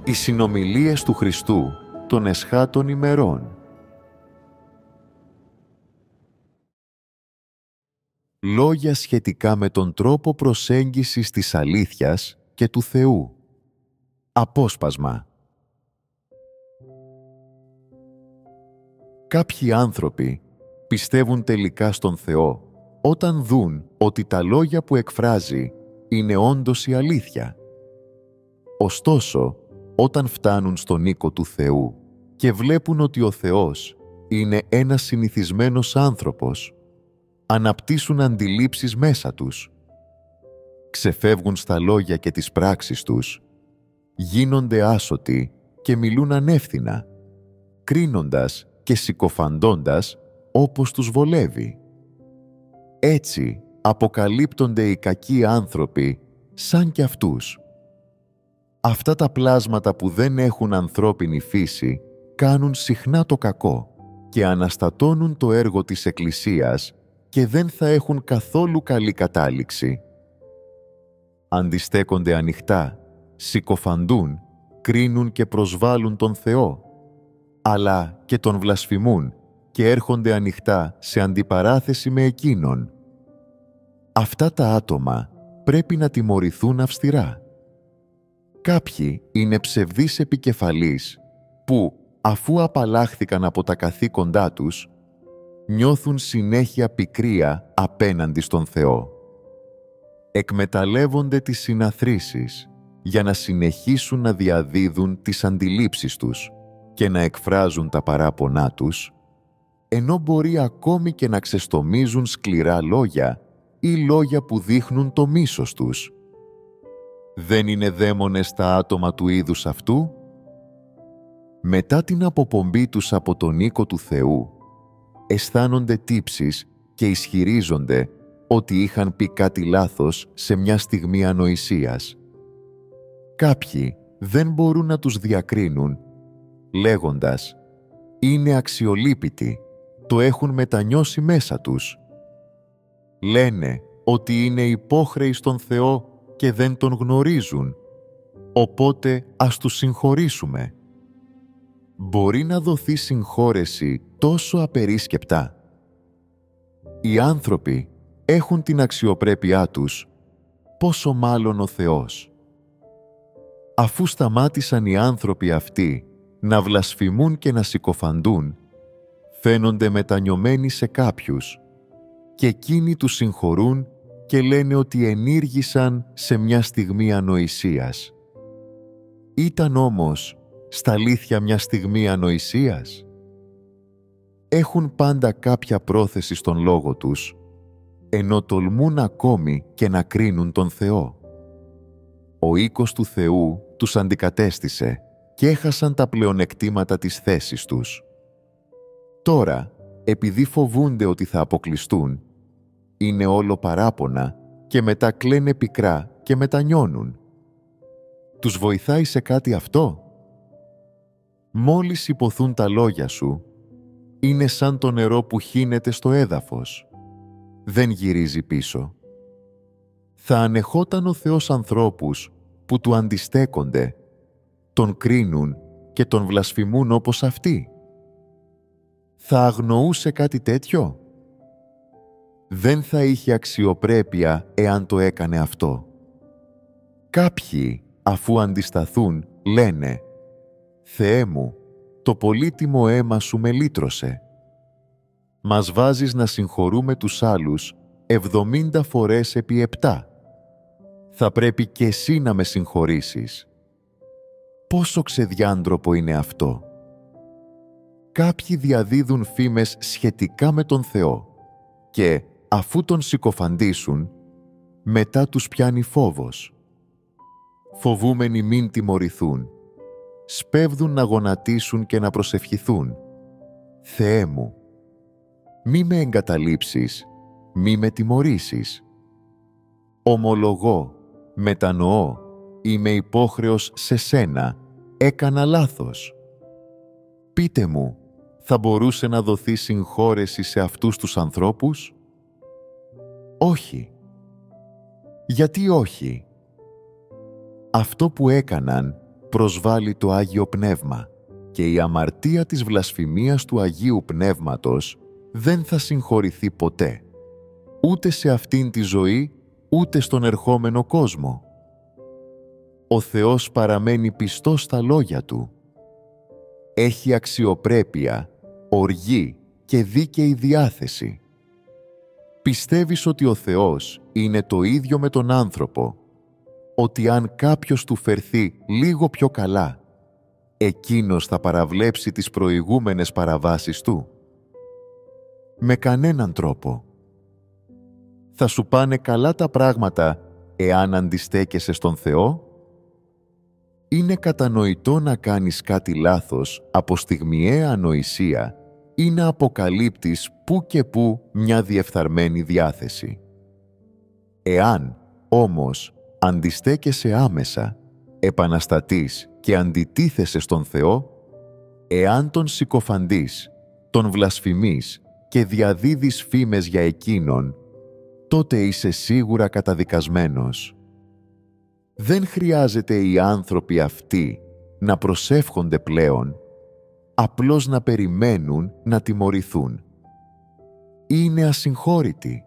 Οι συνομιλίες του Χριστού των εσχάτων ημερών. Λόγια σχετικά με τον τρόπο προσέγγισης της αλήθειας και του Θεού. Απόσπασμα. Κάποιοι άνθρωποι πιστεύουν τελικά στον Θεό όταν δουν ότι τα λόγια που εκφράζει είναι όντως η αλήθεια. Ωστόσο, όταν φτάνουν στον οίκο του Θεού και βλέπουν ότι ο Θεός είναι ένας συνηθισμένος άνθρωπος, αναπτύσσουν αντιλήψεις μέσα τους, ξεφεύγουν στα λόγια και τις πράξεις τους, γίνονται άσωτοι και μιλούν ανεύθυνα, κρίνοντας και συκοφαντώντας όπως τους βολεύει. Έτσι αποκαλύπτονται οι κακοί άνθρωποι σαν κι αυτούς. Αυτά τα πλάσματα που δεν έχουν ανθρώπινη φύση κάνουν συχνά το κακό και αναστατώνουν το έργο της Εκκλησίας και δεν θα έχουν καθόλου καλή κατάληξη. Αντιστέκονται ανοιχτά, συκοφαντούν, κρίνουν και προσβάλλουν τον Θεό, αλλά και τον βλασφημούν και έρχονται ανοιχτά σε αντιπαράθεση με Εκείνον. Αυτά τα άτομα πρέπει να τιμωρηθούν αυστηρά. Κάποιοι είναι ψευδείς επικεφαλείς που, αφού απαλλάχθηκαν από τα καθήκοντά τους, νιώθουν συνέχεια πικρία απέναντι στον Θεό. Εκμεταλλεύονται τις συναθρήσεις για να συνεχίσουν να διαδίδουν τις αντιλήψεις τους και να εκφράζουν τα παράπονά τους, ενώ μπορεί ακόμη και να ξεστομίζουν σκληρά λόγια ή λόγια που δείχνουν το μίσος τους. Δεν είναι δαίμονες τα άτομα του είδους αυτού? Μετά την αποπομπή τους από τον οίκο του Θεού, αισθάνονται τύψεις και ισχυρίζονται ότι είχαν πει κάτι λάθος σε μια στιγμή ανοησίας. Κάποιοι δεν μπορούν να τους διακρίνουν, λέγοντας «Είναι αξιολύπητοι, το έχουν μετανιώσει μέσα τους». Λένε ότι είναι υπόχρεοι στον Θεό και δεν τον γνωρίζουν, οπότε ας τους συγχωρήσουμε. Μπορεί να δοθεί συγχώρεση τόσο απερίσκεπτα? Οι άνθρωποι έχουν την αξιοπρέπειά τους, πόσο μάλλον ο Θεός. Αφού σταμάτησαν οι άνθρωποι αυτοί να βλασφημούν και να συκοφαντούν, φαίνονται μετανιωμένοι σε κάποιους και εκείνοι τους συγχωρούν και λένε ότι ενήργησαν σε μια στιγμή ανοησίας. Ήταν όμως στα αλήθεια μια στιγμή ανοησίας? Έχουν πάντα κάποια πρόθεση στον λόγο τους, ενώ τολμούν ακόμη και να κρίνουν τον Θεό. Ο οίκος του Θεού τους αντικατέστησε και έχασαν τα πλεονεκτήματα της θέσης τους. Τώρα, επειδή φοβούνται ότι θα αποκλειστούν, είναι όλο παράπονα και μετά κλαίνε πικρά και μετανιώνουν. Τους βοηθάει σε κάτι αυτό? Μόλις υποθούν τα λόγια σου, είναι σαν το νερό που χύνεται στο έδαφος. Δεν γυρίζει πίσω. Θα ανεχόταν ο Θεός ανθρώπους που του αντιστέκονται, τον κρίνουν και τον βλασφημούν όπως αυτοί? Θα αγνοούσε κάτι τέτοιο? Δεν θα είχε αξιοπρέπεια εάν το έκανε αυτό. Κάποιοι, αφού αντισταθούν, λένε «Θεέ μου, το πολύτιμο αίμα σου με λύτρωσε». Μας βάζεις να συγχωρούμε τους άλλους 70 φορές επί 7. Θα πρέπει και εσύ να με συγχωρήσεις. Πόσο ξεδιάντροπο είναι αυτό! Κάποιοι διαδίδουν φήμες σχετικά με τον Θεό και, αφού τον συκοφαντήσουν, μετά τους πιάνει φόβος. Φοβούμενοι μην τιμωρηθούν, σπέβδουν να γονατίσουν και να προσευχηθούν. «Θεέ μου, μη με εγκαταλείψεις, μη με τιμωρήσεις». Ομολογώ, μετανοώ, είμαι υπόχρεος σε σένα, έκανα λάθος. Πείτε μου, θα μπορούσε να δοθεί συγχώρεση σε αυτούς τους ανθρώπους? Όχι. Γιατί όχι? Αυτό που έκαναν προσβάλλει το Άγιο Πνεύμα και η αμαρτία της βλασφημίας του Αγίου Πνεύματος δεν θα συγχωρηθεί ποτέ, ούτε σε αυτήν τη ζωή, ούτε στον ερχόμενο κόσμο. Ο Θεός παραμένει πιστός στα λόγια Του. Έχει αξιοπρέπεια, οργή και δίκαιη διάθεση. Πιστεύεις ότι ο Θεός είναι το ίδιο με τον άνθρωπο, ότι αν κάποιος του φερθεί λίγο πιο καλά, εκείνος θα παραβλέψει τις προηγούμενες παραβάσεις του? Με κανέναν τρόπο. Θα σου πάνε καλά τα πράγματα εάν αντιστέκεσαι στον Θεό? Είναι κατανοητό να κάνεις κάτι λάθος από στιγμιαία ανοησία ή να αποκαλύπτεις που και που μια διεφθαρμένη διάθεση. Εάν, όμως, αντιστέκεσαι άμεσα, επαναστατείς και αντιτίθεσαι στον Θεό, εάν τον συκοφαντείς, τον βλασφημείς και διαδίδεις φήμες για Εκείνον, τότε είσαι σίγουρα καταδικασμένος. Δεν χρειάζεται οι άνθρωποι αυτοί να προσεύχονται πλέον, απλώς να περιμένουν να τιμωρηθούν. Είναι ασυγχώρητοι.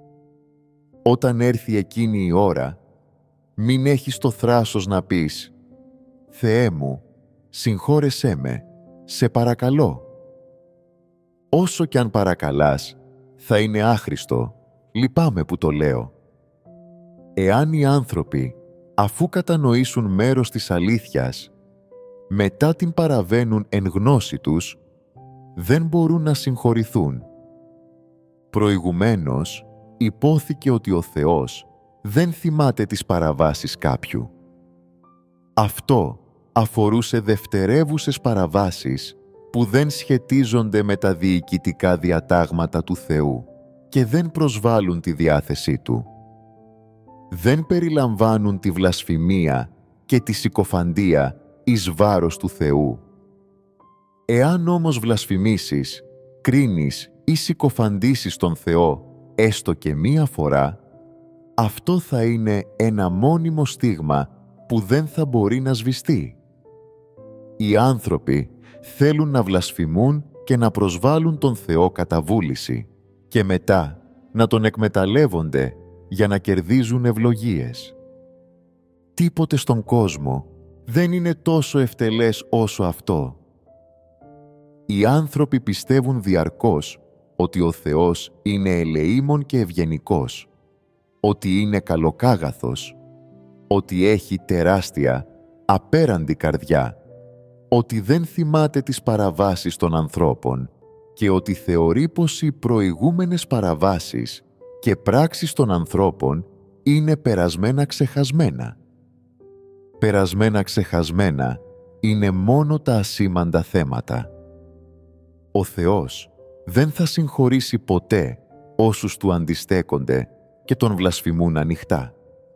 Όταν έρθει εκείνη η ώρα, μην έχεις το θράσος να πεις «Θεέ μου, συγχώρεσέ με, σε παρακαλώ». Όσο κι αν παρακαλάς, θα είναι άχρηστο, λυπάμαι που το λέω. Εάν οι άνθρωποι, αφού κατανοήσουν μέρος της αλήθειας, μετά την παραβαίνουν εν γνώση τους, δεν μπορούν να συγχωρηθούν. Προηγουμένως, υπόθηκε ότι ο Θεός δεν θυμάται τις παραβάσεις κάποιου. Αυτό αφορούσε δευτερεύουσες παραβάσεις που δεν σχετίζονται με τα διοικητικά διατάγματα του Θεού και δεν προσβάλλουν τη διάθεσή Του. Δεν περιλαμβάνουν τη βλασφημία και τη συκοφαντία εις βάρος του Θεού. Εάν όμως βλασφημίσεις, κρίνεις ή συκοφαντήσεις τον Θεό έστω και μία φορά, αυτό θα είναι ένα μόνιμο στίγμα που δεν θα μπορεί να σβηστεί. Οι άνθρωποι θέλουν να βλασφημούν και να προσβάλλουν τον Θεό κατά βούληση και μετά να τον εκμεταλλεύονται για να κερδίζουν ευλογίες. Τίποτε στον κόσμο δεν είναι τόσο ευτελές όσο αυτό. Οι άνθρωποι πιστεύουν διαρκώς ότι ο Θεός είναι ελεήμων και ευγενικός, ότι είναι καλοκάγαθος, ότι έχει τεράστια, απέραντη καρδιά, ότι δεν θυμάται τις παραβάσεις των ανθρώπων και ότι θεωρεί πως οι προηγούμενες παραβάσεις και πράξεις των ανθρώπων είναι περασμένα ξεχασμένα. Περασμένα ξεχασμένα είναι μόνο τα ασήμαντα θέματα. Ο Θεός δεν θα συγχωρήσει ποτέ όσους του αντιστέκονται και τον βλασφημούν ανοιχτά.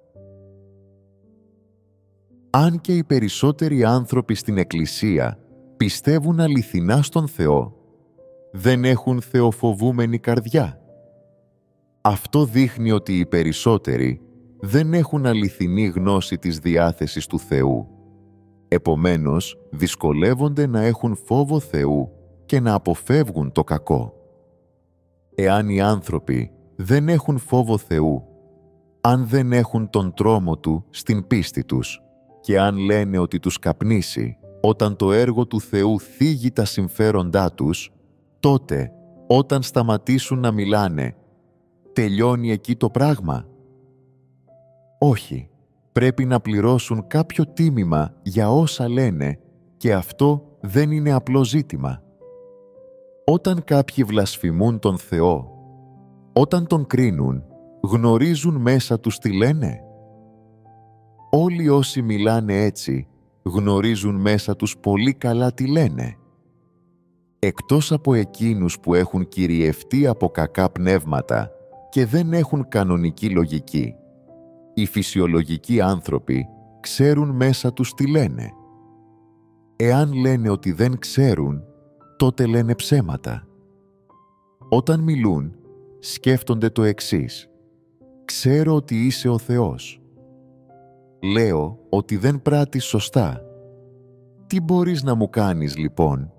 Αν και οι περισσότεροι άνθρωποι στην Εκκλησία πιστεύουν αληθινά στον Θεό, δεν έχουν θεοφοβούμενη καρδιά. Αυτό δείχνει ότι οι περισσότεροι δεν έχουν αληθινή γνώση της διάθεσης του Θεού. Επομένως, δυσκολεύονται να έχουν φόβο Θεού και να αποφεύγουν το κακό. Εάν οι άνθρωποι δεν έχουν φόβο Θεού, αν δεν έχουν τον τρόμο Του στην πίστη τους και αν λένε ότι τους καπνίσει όταν το έργο του Θεού θίγει τα συμφέροντά τους, τότε, όταν σταματήσουν να μιλάνε, τελειώνει εκεί το πράγμα? Όχι, πρέπει να πληρώσουν κάποιο τίμημα για όσα λένε και αυτό δεν είναι απλό ζήτημα. Όταν κάποιοι βλασφημούν τον Θεό, όταν τον κρίνουν, γνωρίζουν μέσα τους τι λένε? Όλοι όσοι μιλάνε έτσι, γνωρίζουν μέσα τους πολύ καλά τι λένε. Εκτός από εκείνους που έχουν κυριευτεί από κακά πνεύματα και δεν έχουν κανονική λογική, οι φυσιολογικοί άνθρωποι ξέρουν μέσα τους τι λένε. Εάν λένε ότι δεν ξέρουν, τότε λένε ψέματα. Όταν μιλούν, σκέφτονται το εξής: «Ξέρω ότι είσαι ο Θεός». Λέω ότι δεν πράττεις σωστά Τι μπορείς να μου κάνεις λοιπόν?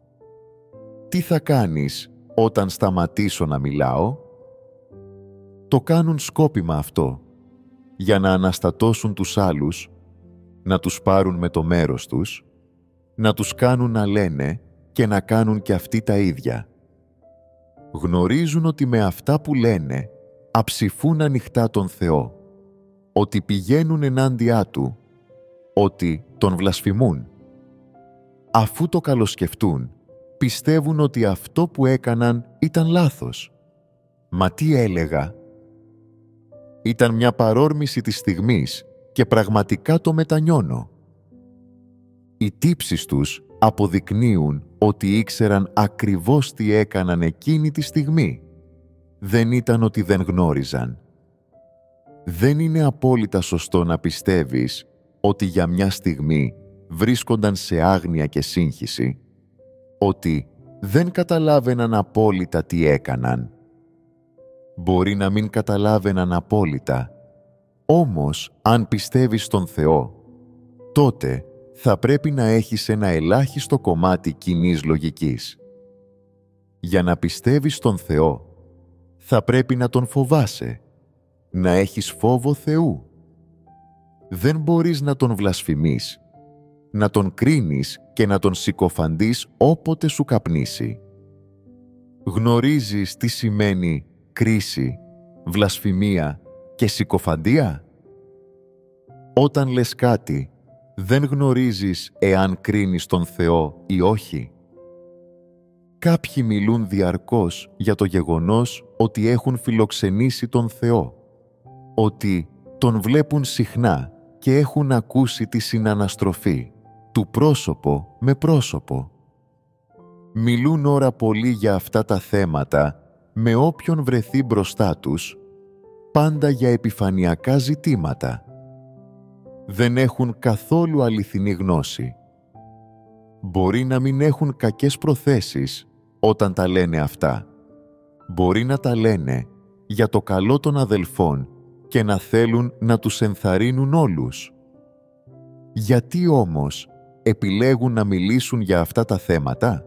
Τι θα κάνεις όταν σταματήσω να μιλάω? Το κάνουν σκόπιμα αυτό, για να αναστατώσουν τους άλλους, να τους πάρουν με το μέρος τους, να τους κάνουν να λένε και να κάνουν και αυτοί τα ίδια. Γνωρίζουν ότι με αυτά που λένε αψηφούν ανοιχτά τον Θεό, ότι πηγαίνουν ενάντια Του, ότι Τον βλασφημούν. Αφού το καλοσκεφτούν, πιστεύουν ότι αυτό που έκαναν ήταν λάθος. Μα τι έλεγα? Ήταν μια παρόρμηση της στιγμής και πραγματικά το μετανιώνω. Οι τύψεις τους αποδεικνύουν ότι ήξεραν ακριβώς τι έκαναν εκείνη τη στιγμή. Δεν ήταν ότι δεν γνώριζαν. Δεν είναι απόλυτα σωστό να πιστεύεις ότι για μια στιγμή βρίσκονταν σε άγνοια και σύγχυση, ότι δεν καταλάβαιναν απόλυτα τι έκαναν. Μπορεί να μην καταλάβαιναν απόλυτα, όμως αν πιστεύεις στον Θεό, τότε θα πρέπει να έχεις ένα ελάχιστο κομμάτι κοινής λογικής. Για να πιστεύεις στον Θεό, θα πρέπει να Τον φοβάσαι, να έχεις φόβο Θεού. Δεν μπορείς να Τον βλασφημείς, να Τον κρίνεις και να Τον συκοφαντείς όποτε σου καπνίσει. Γνωρίζεις τι σημαίνει κρίση, βλασφημία και συκοφαντία? Όταν λες κάτι, δεν γνωρίζεις εάν κρίνεις τον Θεό ή όχι. Κάποιοι μιλούν διαρκώς για το γεγονός ότι έχουν φιλοξενήσει τον Θεό, ότι Τον βλέπουν συχνά και έχουν ακούσει τη συναναστροφή του πρόσωπο με πρόσωπο. Μιλούν ώρα πολύ για αυτά τα θέματα με όποιον βρεθεί μπροστά τους, πάντα για επιφανειακά ζητήματα. Δεν έχουν καθόλου αληθινή γνώση. Μπορεί να μην έχουν κακές προθέσεις όταν τα λένε αυτά. Μπορεί να τα λένε για το καλό των αδελφών και να θέλουν να τους ενθαρρύνουν όλους. Γιατί όμως επιλέγουν να μιλήσουν για αυτά τα θέματα?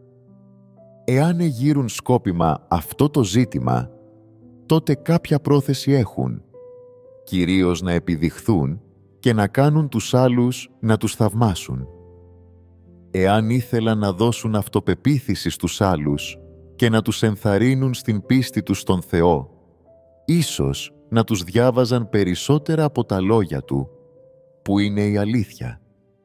Εάν εγείρουν σκόπιμα αυτό το ζήτημα, τότε κάποια πρόθεση έχουν, κυρίως να επιδειχθούν και να κάνουν τους άλλους να τους θαυμάσουν. Εάν ήθελαν να δώσουν αυτοπεποίθηση στους άλλους και να τους ενθαρρύνουν στην πίστη τους στον Θεό, ίσως να τους διάβαζαν περισσότερα από τα λόγια Του, που είναι η αλήθεια.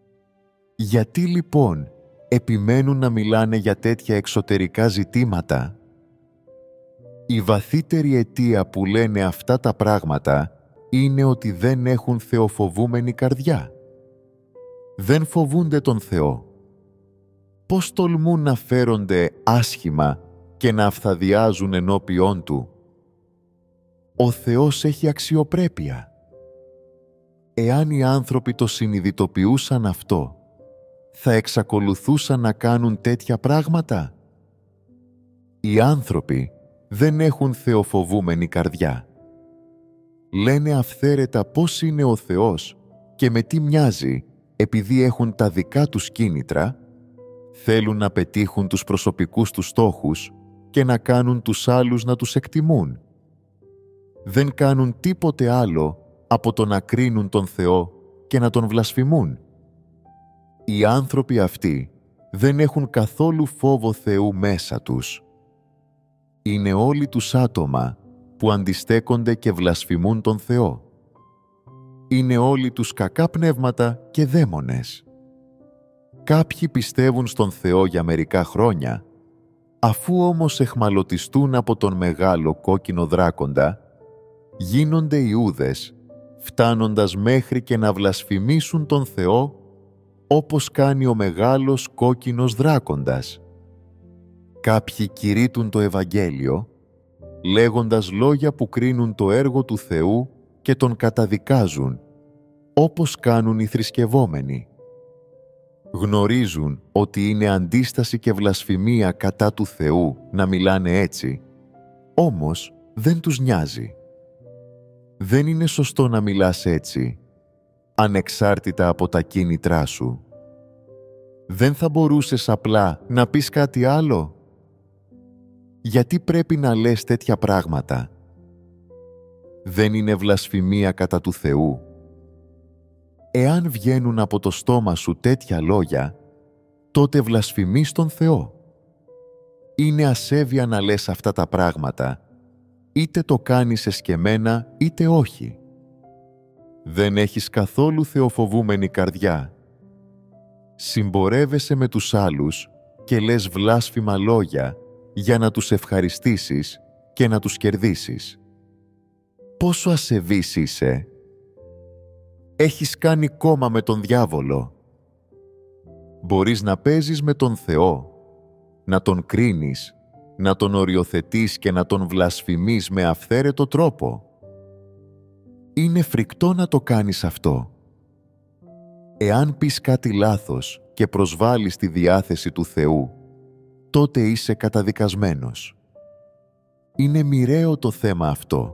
Γιατί λοιπόν επιμένουν να μιλάνε για τέτοια εξωτερικά ζητήματα? Η βαθύτερη αιτία που λένε αυτά τα πράγματα είναι ότι δεν έχουν θεοφοβούμενη καρδιά. Δεν φοβούνται τον Θεό. Πώς τολμούν να φέρονται άσχημα και να αυθαδιάζουν ενώπιόν Του? Ο Θεός έχει αξιοπρέπεια. Εάν οι άνθρωποι το συνειδητοποιούσαν αυτό, θα εξακολουθούσαν να κάνουν τέτοια πράγματα? Οι άνθρωποι δεν έχουν θεοφοβούμενη καρδιά. Λένε αυθαίρετα πώς είναι ο Θεός και με τι μοιάζει, επειδή έχουν τα δικά τους κίνητρα, θέλουν να πετύχουν τους προσωπικούς τους στόχους και να κάνουν τους άλλους να τους εκτιμούν. Δεν κάνουν τίποτε άλλο από το να κρίνουν τον Θεό και να τον βλασφημούν. Οι άνθρωποι αυτοί δεν έχουν καθόλου φόβο Θεού μέσα τους. Είναι όλοι τους άτομα που αντιστέκονται και βλασφημούν τον Θεό. Είναι όλοι τους κακά πνεύματα και δαίμονες. Κάποιοι πιστεύουν στον Θεό για μερικά χρόνια, αφού όμως εχμαλωτιστούν από τον μεγάλο κόκκινο δράκοντα, γίνονται Ιούδες, φτάνοντας μέχρι και να βλασφημίσουν τον Θεό, όπως κάνει ο μεγάλος κόκκινος δράκοντας. Κάποιοι κηρύττουν το Ευαγγέλιο, λέγοντας λόγια που κρίνουν το έργο του Θεού και τον καταδικάζουν, όπως κάνουν οι θρησκευόμενοι. Γνωρίζουν ότι είναι αντίσταση και βλασφημία κατά του Θεού να μιλάνε έτσι, όμως δεν τους νοιάζει. Δεν είναι σωστό να μιλάς έτσι, ανεξάρτητα από τα κίνητρά σου. Δεν θα μπορούσες απλά να πεις κάτι άλλο? Γιατί πρέπει να λες τέτοια πράγματα? Δεν είναι βλασφημία κατά του Θεού? Εάν βγαίνουν από το στόμα σου τέτοια λόγια, τότε βλασφημείς τον Θεό. Είναι ασέβεια να λες αυτά τα πράγματα, είτε το κάνεις εσκεμμένα είτε όχι. Δεν έχεις καθόλου θεοφοβούμενη καρδιά. Συμπορεύεσαι με τους άλλους και λες βλάσφημα λόγια για να τους ευχαριστήσεις και να τους κερδίσεις. Πόσο ασεβής είσαι! Έχεις κάνει κόμμα με τον διάβολο. Μπορείς να παίζεις με τον Θεό, να τον κρίνεις, να τον οριοθετείς και να τον βλασφημείς με αυθαίρετο τρόπο. Είναι φρικτό να το κάνεις αυτό. Εάν πεις κάτι λάθος και προσβάλλεις τη διάθεση του Θεού, τότε είσαι καταδικασμένος. Είναι μοιραίο το θέμα αυτό.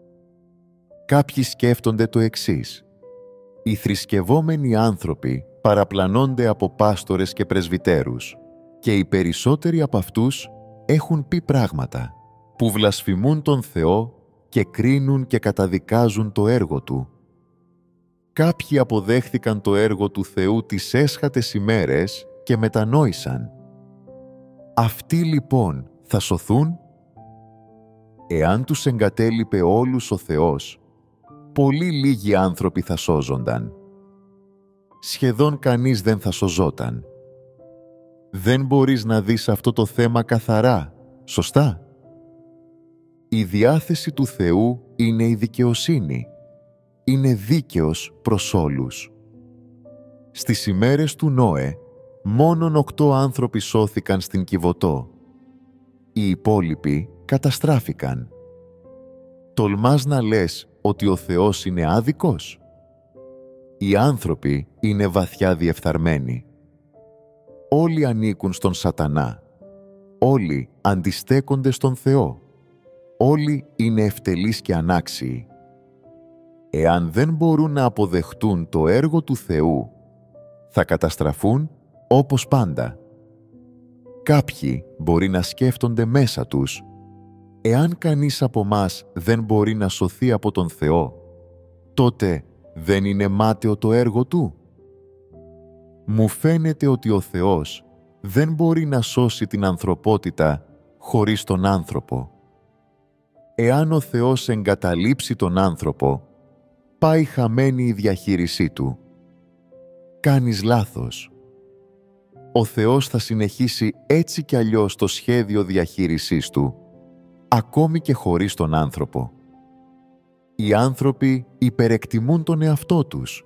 Κάποιοι σκέφτονται το εξής: οι θρησκευόμενοι άνθρωποι παραπλανώνται από πάστορες και πρεσβυτέρους και οι περισσότεροι από αυτούς έχουν πει πράγματα που βλασφημούν τον Θεό και κρίνουν και καταδικάζουν το έργο Του. Κάποιοι αποδέχθηκαν το έργο του Θεού τις έσχατες ημέρες και μετανόησαν. Αυτοί λοιπόν θα σωθούν? Εάν τους εγκατέλειπε όλους ο Θεός, πολύ λίγοι άνθρωποι θα σώζονταν. Σχεδόν κανείς δεν θα σωζόταν. Δεν μπορείς να δεις αυτό το θέμα καθαρά, σωστά? Η διάθεση του Θεού είναι η δικαιοσύνη. Είναι δίκαιος προς όλους. Στις ημέρες του Νόε, μόνον 8 άνθρωποι σώθηκαν στην Κιβωτό. Οι υπόλοιποι καταστράφηκαν. Τολμάς να λες ότι ο Θεός είναι άδικος? Οι άνθρωποι είναι βαθιά διεφθαρμένοι. Όλοι ανήκουν στον Σατανά. Όλοι αντιστέκονται στον Θεό. Όλοι είναι ευτελείς και ανάξιοι. Εάν δεν μπορούν να αποδεχτούν το έργο του Θεού, θα καταστραφούν όπως πάντα. Κάποιοι μπορεί να σκέφτονται μέσα τους: εάν κανείς από μας δεν μπορεί να σωθεί από τον Θεό, τότε δεν είναι μάταιο το έργο Του? Μου φαίνεται ότι ο Θεός δεν μπορεί να σώσει την ανθρωπότητα χωρίς τον άνθρωπο. Εάν ο Θεός εγκαταλείψει τον άνθρωπο, πάει χαμένη η διαχείρισή Του. Κάνεις λάθος. Ο Θεός θα συνεχίσει έτσι κι αλλιώς το σχέδιο διαχείρισής Του, ακόμη και χωρίς τον άνθρωπο. Οι άνθρωποι υπερεκτιμούν τον εαυτό τους.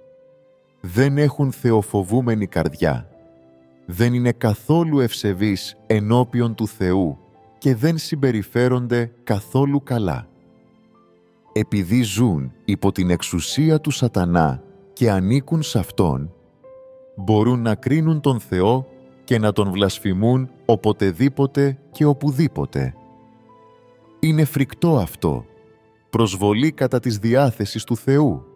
Δεν έχουν θεοφοβούμενη καρδιά. Δεν είναι καθόλου ευσεβείς ενώπιον του Θεού και δεν συμπεριφέρονται καθόλου καλά. Επειδή ζουν υπό την εξουσία του Σατανά και ανήκουν σε Αυτόν, μπορούν να κρίνουν τον Θεό και να τον βλασφημούν οποτεδήποτε και οπουδήποτε. Είναι φρικτό αυτό, προσβολή κατά της διάθεσης του Θεού.